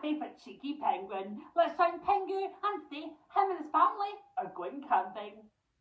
favourite cheeky penguin. Let's join Pingu and see him and his family are going camping.